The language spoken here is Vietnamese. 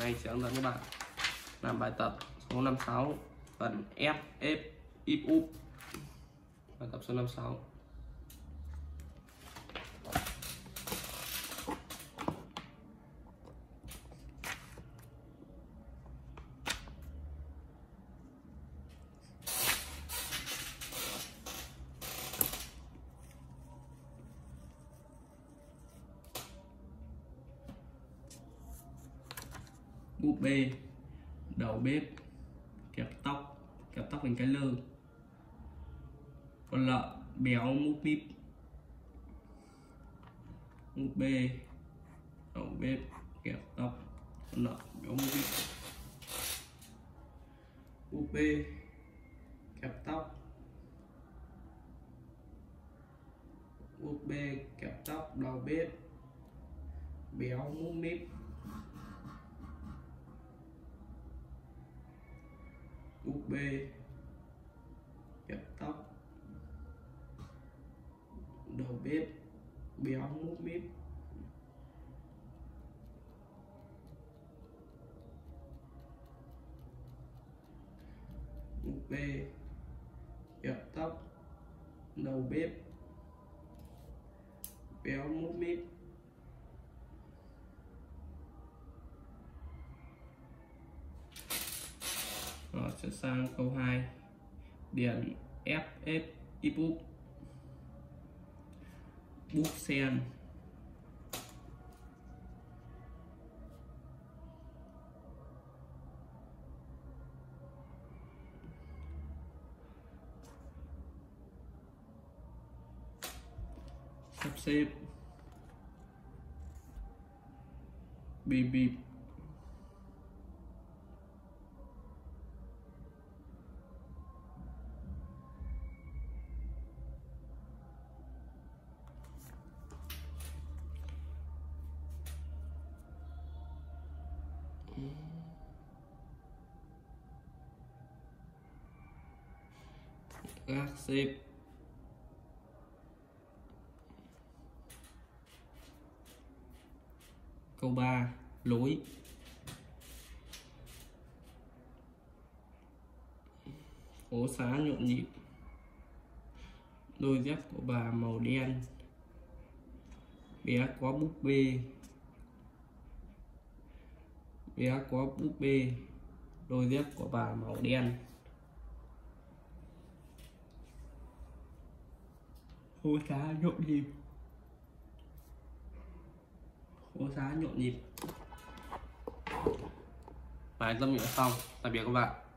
Này sẽ hướng dẫn các bạn làm bài tập số 56 phần F, F, if, up. Bài tập số 56. Búp bê, đầu bếp, kẹp tóc thành cái lơ, con lợn béo múp míp. Búp bê, đầu bếp, kẹp tóc, con lợn béo múp míp. Búp bê, kẹp tóc, búp bê, kẹp tóc, đầu bếp, béo múp míp. Búp bê, kẹp tóc, đầu bếp, béo múp míp. Búp bê, kẹp tóc, đầu bếp, béo múp míp. Rồi sẽ sang câu 2. Điền F, F, if, up. Búp sen, sắp xếp, bịp bịp, gác xếp, câu 3. Lối, phố xá nhộn nhịp, đôi dép của bà màu đen, bé có búp bê, bé có búp bê, đôi dép của bà màu đen. Phố xá nhộn nhịp, phố xá nhộn nhịp. Bài tâm nghĩa xong. Tạm biệt các bạn.